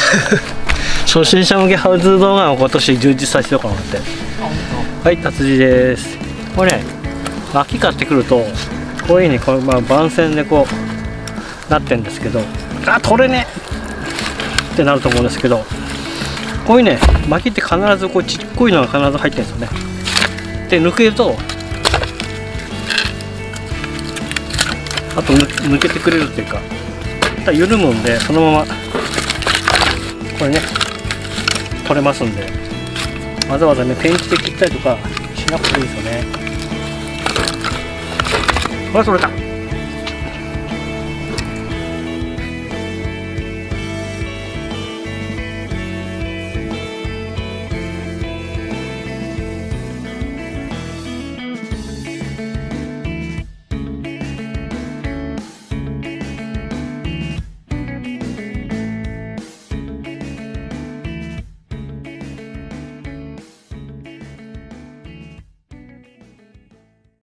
初心者向けハウツー動画を今年充実させようかなって。はい、達人です。これね、秋買ってくるとこういうふうにこう、番線でこうなってるんですけど、あ、取れねえってなると思うんですけど、こういうね、巻きって必ずこうちっこいのが必ず入ってるんですよね。で、抜けるとあと抜けてくれるっていうか、緩むんでそのままこれね取れますんで、わざわざねペンチで切ったりとかしなくていいですよね。ほら、取れた。